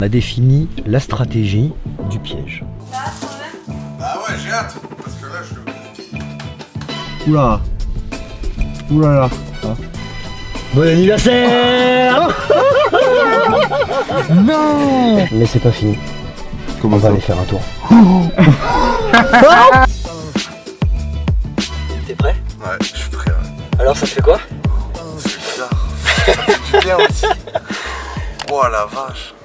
On a défini la stratégie du piège. Ah ouais, j'ai hâte, parce que là je le... Oula. Oulala. Ah. Bon anniversaire. Non. Mais c'est pas fini. Comment on va aller faire un tour. T'es prêt? Ouais, je suis prêt. Ouais. Alors ça te fait quoi? C'est bizarre. Ça fait du bien aussi. Oh la vache.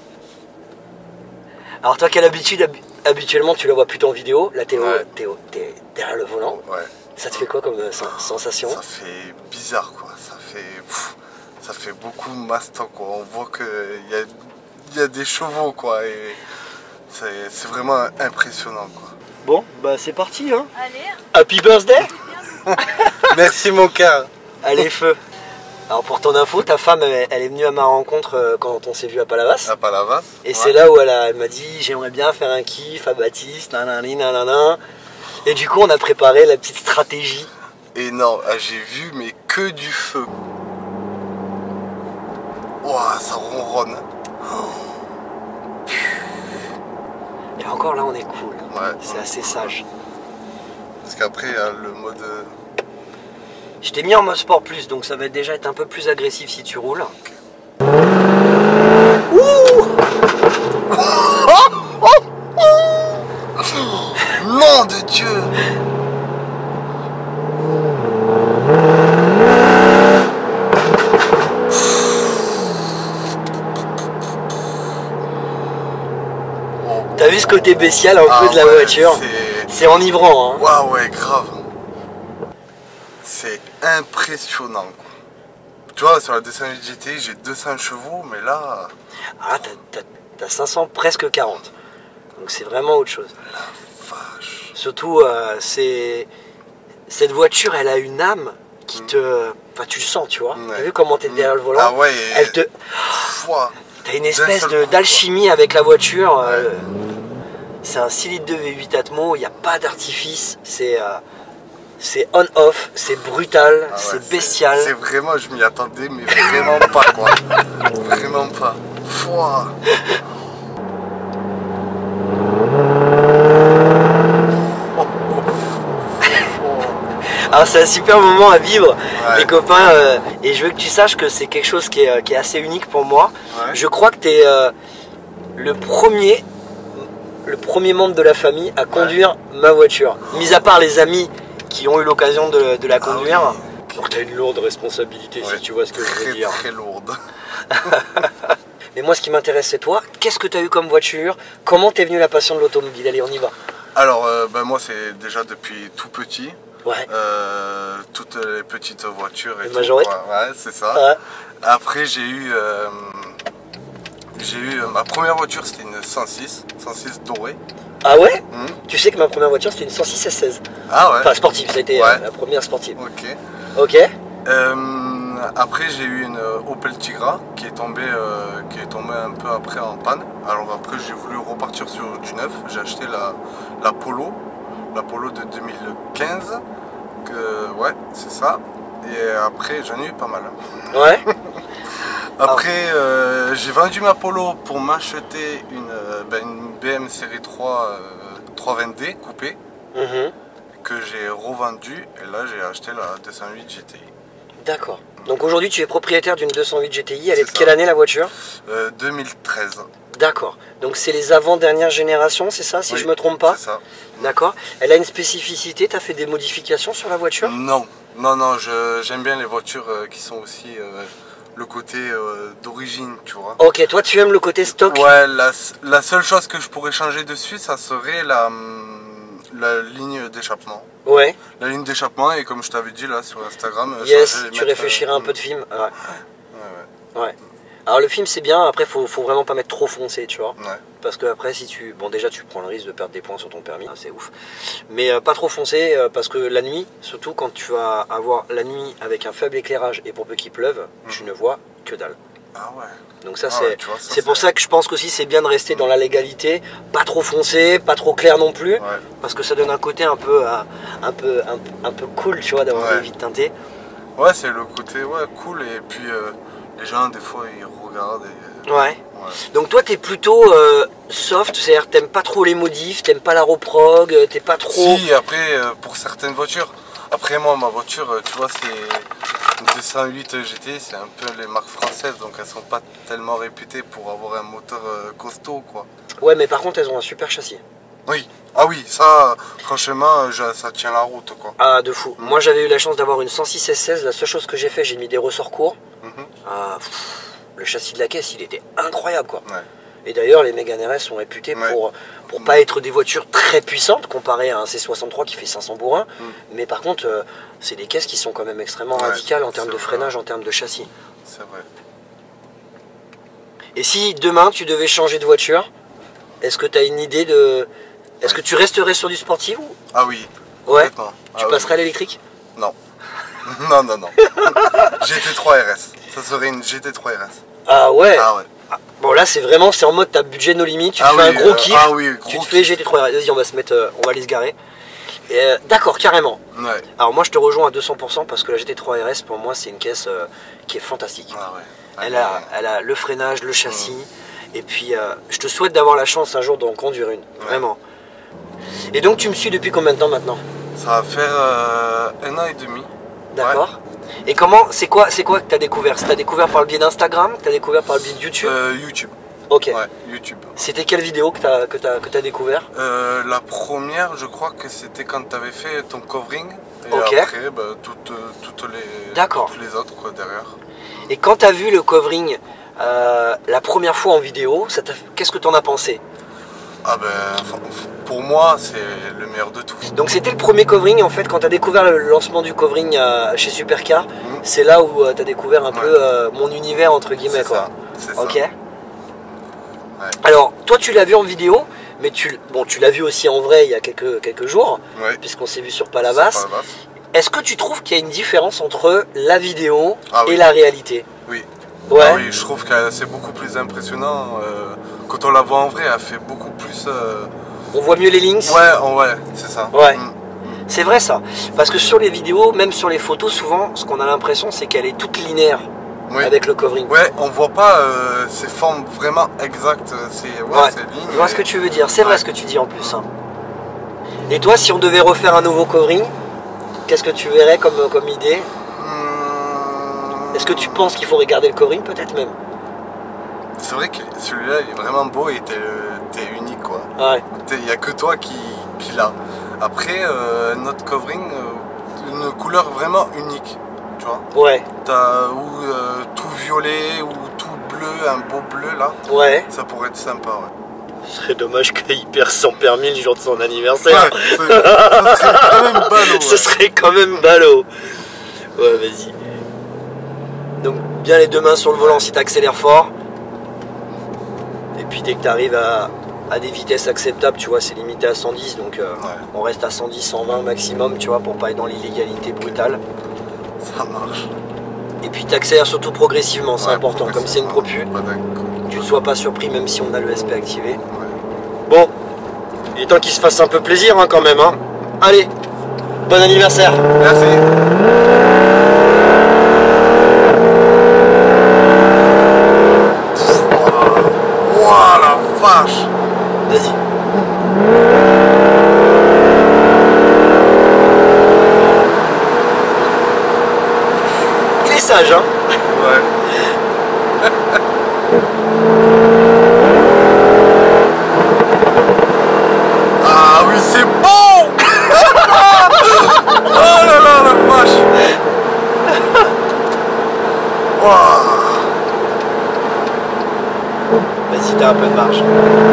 Alors toi quelle habitude habituellement tu la vois plutôt en vidéo, là t'es derrière le volant. Ouais. Ça te fait quoi comme sensation? Ça fait bizarre quoi, ça fait beaucoup mastin quoi, on voit qu'il y a des chevaux quoi et c'est vraiment impressionnant quoi. Bon bah c'est parti hein. Allez. Happy birthday. Merci mon cœur. Allez feu. Alors pour ton info, ta femme elle est venue à ma rencontre quand on s'est vu à Palavas. À Palavas. Et ouais. c'est là où elle m'a dit j'aimerais bien faire un kiff à Baptiste, nanani nanana. Et du coup on a préparé la petite stratégie. Et non, j'ai vu mais que du feu. Ouah, ça ronronne. Et encore là on est cool. Ouais. C'est assez sage. Parce qu'après il y a le mode... Je t'ai mis en mode sport plus, donc ça va déjà être un peu plus agressif si tu roules. Okay. Nom de Dieu. T'as vu ce côté bestial un peu de la voiture? C'est enivrant hein. Waouh ouais grave. C'est impressionnant quoi. Tu vois sur la 208 GTI j'ai 200 chevaux mais là... Ah t'as 500 presque 40. Donc c'est vraiment autre chose. La vache. Surtout cette voiture elle a une âme qui te... Enfin tu le sens tu vois. Ouais. T'as vu comment t'es derrière le volant? Ah ouais. Elle te... T'as une espèce d'alchimie avec la voiture. Ouais. C'est un 6 litres de V8 Atmo, il n'y a pas d'artifice, c'est on-off, c'est brutal, Ah ouais, c'est bestial. C'est vraiment, je m'y attendais, mais vraiment pas quoi. Vraiment pas. Fouah. Alors c'est un super moment à vivre, ouais. les copains, et je veux que tu saches que c'est quelque chose qui est assez unique pour moi. Ouais. Je crois que tu es le premier membre de la famille à conduire ma voiture. Mis à part les amis qui ont eu l'occasion de la conduire. Ah oui. Donc tu as une lourde responsabilité si tu vois ce que je veux dire. Très lourde. Mais moi ce qui m'intéresse c'est toi, qu'est-ce que tu as eu comme voiture? Comment t'es venu la passion de l'automobile? Allez on y va. Alors ben moi c'est déjà depuis tout petit. Ouais. Toutes les petites voitures et tout. Majorette. Ouais, c'est ça. Ouais. Après j'ai eu ma première voiture, c'était une 106 dorée. Ah ouais? Tu sais que ma première voiture c'était une 106 S16. Ah ouais. Enfin sportive, ça a été la première sportive. Ok. Ok. Après j'ai eu une Opel Tigra qui est tombée un peu après en panne. Alors après j'ai voulu repartir sur du neuf. J'ai acheté la Polo de 2015. Ouais, c'est ça. Et après j'en ai eu pas mal. Ouais. Après j'ai vendu ma Polo pour m'acheter une BM série 3 320D coupée que j'ai revendue et là j'ai acheté la 208 GTI. D'accord. Donc aujourd'hui tu es propriétaire d'une 208 GTI, elle est de quelle année la voiture? 2013. D'accord. Donc c'est les avant-dernières générations, c'est ça si je me trompe pas? C'est ça. D'accord. Elle a une spécificité, tu as fait des modifications sur la voiture? Non, j'aime bien les voitures qui sont aussi le côté d'origine, tu vois. Ok, toi tu aimes le côté stock? Ouais, la seule chose que je pourrais changer dessus, ça serait la ligne d'échappement. Ouais. La ligne d'échappement et comme je t'avais dit là sur Instagram, yes, tu réfléchirais un peu de film. Ouais. Alors le film c'est bien, après faut vraiment pas mettre trop foncé, tu vois. Ouais. Parce que après si tu... Bon déjà tu prends le risque de perdre des points sur ton permis, c'est ouf. Mais pas trop foncé parce que la nuit, surtout quand tu vas avoir la nuit avec un faible éclairage et pour peu qu'il pleuve, tu ne vois que dalle. Ah ouais. Donc ça c'est pour ça que je pense qu'aussi c'est bien de rester dans la légalité, pas trop foncé, pas trop clair non plus, parce que ça donne un côté un peu cool, tu vois, d'avoir des vitres teintées. Ouais, c'est le côté cool et puis les gens des fois ils regardent et... Ouais. Donc toi t'es plutôt soft, c'est-à-dire t'aimes pas trop les modifs, t'aimes pas l'aéroprog, t'es pas trop... Si, après, pour certaines voitures. Après moi, ma voiture, tu vois, c'est une 208 GT, c'est un peu les marques françaises, donc elles sont pas tellement réputées pour avoir un moteur costaud, quoi. Ouais, mais par contre elles ont un super châssis. Oui, ah oui, ça, franchement, ça tient la route, quoi. Ah, de fou. Moi j'avais eu la chance d'avoir une 106 S16, la seule chose que j'ai fait, j'ai mis des ressorts courts. Ah, le châssis de la caisse, il était incroyable, quoi. Ouais. Et d'ailleurs, les Mégane RS sont réputés pour pas être des voitures très puissantes comparé à un C63 qui fait 500 bourrins. Mais par contre, c'est des caisses qui sont quand même extrêmement radicales en termes de freinage, en termes de châssis. C'est vrai. Et si demain tu devais changer de voiture, est-ce que tu as une idée de... Est-ce que tu resterais sur du sportif ou... Ah oui. Ouais. Tu Ah passerais à l'électrique? Non. Non, non, non. GT3 RS. Ça serait une GT3 RS. Ah ouais. Ah ouais. Bon là c'est vraiment, c'est en mode t'as budget no limite, tu te fais un gros kiff, tu te fais GT3 RS. Vas-y on va se mettre, on va aller se garer. D'accord, carrément. Ouais. Alors moi je te rejoins à 200% parce que la GT3 RS pour moi c'est une caisse qui est fantastique. Ah ouais. Elle a le freinage, le châssis. Et puis je te souhaite d'avoir la chance un jour d'en conduire une, vraiment. Et donc tu me suis depuis combien de temps maintenant? Ça va faire 1 an et demi. D'accord. Et comment, c'est quoi que tu as découvert? Tu as découvert par le biais d'Instagram? Tu as découvert par le biais de YouTube? YouTube. Ok. Ouais, YouTube. C'était quelle vidéo que tu as découvert? La première, je crois que c'était quand tu avais fait ton covering. Et ok. après, bah, toutes les autres quoi, derrière. Et quand tu as vu le covering la première fois en vidéo, qu'est-ce que tu en as pensé? Ah ben, pour moi, c'est le meilleur de tout. Donc c'était le premier covering en fait, quand tu as découvert le lancement du covering chez Supercar, c'est là où tu as découvert un peu mon univers entre guillemets quoi. C'est ok. Ça. Alors toi tu l'as vu en vidéo, mais tu l'as vu aussi en vrai il y a quelques jours, puisqu'on s'est vu sur Palavas. Est-ce que tu trouves qu'il y a une différence entre la vidéo et la réalité? Oui. Ouais. Ah oui, je trouve que c'est beaucoup plus impressionnant. Quand on la voit en vrai, elle fait beaucoup plus... On voit mieux les links. Ouais, c'est ça. Ouais. C'est vrai ça. Parce que sur les vidéos, même sur les photos, souvent, ce qu'on a l'impression, c'est qu'elle est toute linéaire avec le covering. Ouais, on voit pas ces formes vraiment exactes. C'est ligne. Je vois ce que tu veux dire. C'est vrai ce que tu dis en plus. Hein. Et toi, si on devait refaire un nouveau covering, qu'est-ce que tu verrais comme idée? Est-ce que tu penses qu'il faudrait garder le covering peut-être même? C'est vrai que celui-là il est vraiment beau et t'es unique quoi. Ouais. Il n'y a que toi qui l'a. Après notre covering, une couleur vraiment unique, tu vois. Ouais. T'as tout violet ou tout bleu, un beau bleu là. Ouais. Ça pourrait être sympa ouais. Ce serait dommage qu'il perd son permis le jour de son anniversaire. Ouais, ça serait quand même ballot. Ce serait quand même ballot. Ouais, vas-y. Donc bien les deux mains sur le volant si tu accélères fort. Et puis dès que tu arrives à des vitesses acceptables, tu vois, c'est limité à 110. Donc on reste à 110, 120 maximum, tu vois, pour pas être dans l'illégalité brutale. Ça marche. Et puis tu accélères surtout progressivement, c'est important. Comme c'est une propu, tu ne sois pas surpris même si on a le SP activé. Bon, il est temps qu'il se fasse un peu plaisir hein, quand même. Hein. Allez, bon anniversaire. Merci. Wow, la vache. Vas-y. Il est sage, hein. Ouais. Ah oui, c'est bon. Oh là là, la vache. Wow. Vas-y, t'as un peu de marge.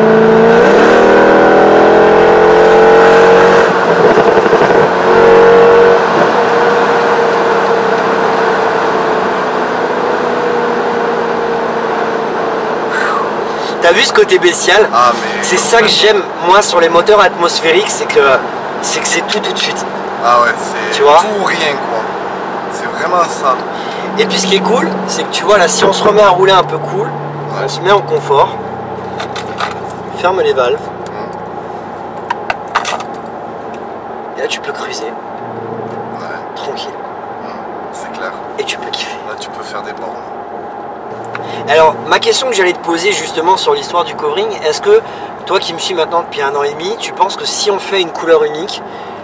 T'as vu ce côté bestial? C'est ça que j'aime moi sur les moteurs atmosphériques, c'est que c'est tout de suite. Ah ouais, c'est tout ou rien quoi. C'est vraiment ça. Et puis ce qui est cool, c'est que tu vois là, si on se remet à rouler un peu cool, on se met en confort, ferme les valves, et là tu peux cruiser, tranquille. C'est clair. Et tu peux kiffer. Là tu peux faire des bornes. Alors, ma question que j'allais te poser justement sur l'histoire du covering, est-ce que toi qui me suis maintenant depuis 1 an et demi, tu penses que si on fait une couleur unique,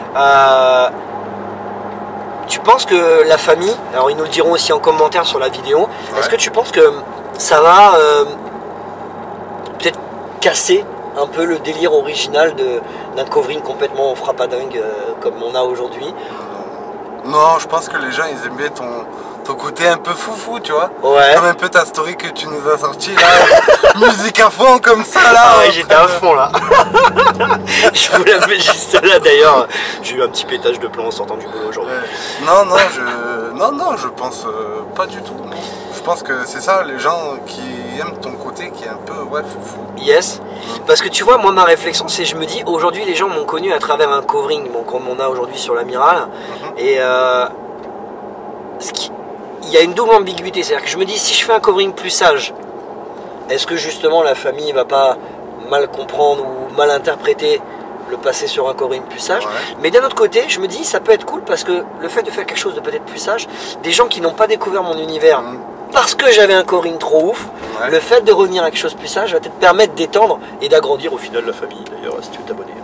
tu penses que la famille, alors ils nous le diront aussi en commentaire sur la vidéo, est-ce que tu penses que ça va peut-être casser un peu le délire original d'un covering complètement frappadingue comme on a aujourd'hui? Non, je pense que les gens ils aiment bien ton côté un peu foufou, tu vois. Ouais. Comme un peu ta story que tu nous as sorti là, musique à fond comme ça là. Ah ouais, j'étais à fond là. Je vous la mets juste là d'ailleurs. J'ai eu un petit pétage de plomb en sortant du boulot aujourd'hui. Non, je pense pas du tout. Non. Je pense que c'est ça, les gens qui aiment ton côté qui est un peu foufou. Yes. Parce que tu vois, moi ma réflexion c'est, je me dis, aujourd'hui les gens m'ont connu à travers un covering, bon, comme on a aujourd'hui sur l'Amiral. Et il y a une double ambiguïté, c'est-à-dire que je me dis, si je fais un covering plus sage, est-ce que justement la famille va pas mal comprendre ou mal interpréter le passer sur un covering plus sage? Mais d'un autre côté, je me dis, ça peut être cool parce que le fait de faire quelque chose de peut-être plus sage, des gens qui n'ont pas découvert mon univers parce que j'avais un covering trop ouf, le fait de revenir à quelque chose de plus sage va peut-être permettre d'étendre et d'agrandir au final la famille d'ailleurs, si tu veux t'abonner.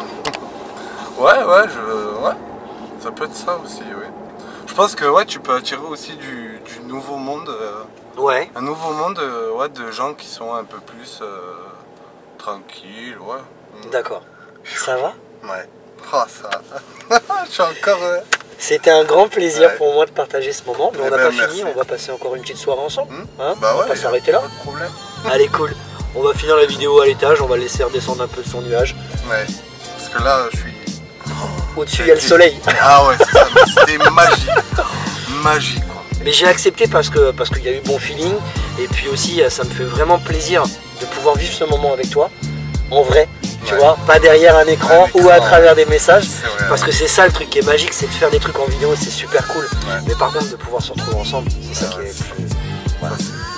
Ouais, ça peut être ça aussi, oui. Je pense que tu peux attirer aussi du nouveau monde. Un nouveau monde de gens qui sont un peu plus tranquilles, D'accord. Ça va? Ouais. Oh, ça. Je suis encore. C'était un grand plaisir pour moi de partager ce moment, mais on n'a pas merci. fini, on va passer encore une petite soirée ensemble. Bah on va pas s'arrêter là. Pas de problème. Allez, cool. On va finir la vidéo à l'étage, on va laisser redescendre un peu de son nuage. Ouais. Parce que là, je suis. Au-dessus, il y a le soleil. Ah ouais, c'est ça. C'était magique. Magique, quoi. Mais j'ai accepté parce qu'il y a eu bon feeling. Et puis aussi, ça me fait vraiment plaisir de pouvoir vivre ce moment avec toi. En vrai, tu vois, pas derrière un écran ou à travers des messages. Parce que c'est ça le truc qui est magique, c'est de faire des trucs en vidéo, c'est super cool. Mais par contre, de pouvoir se retrouver ensemble, c'est ça qui est plus... Voilà.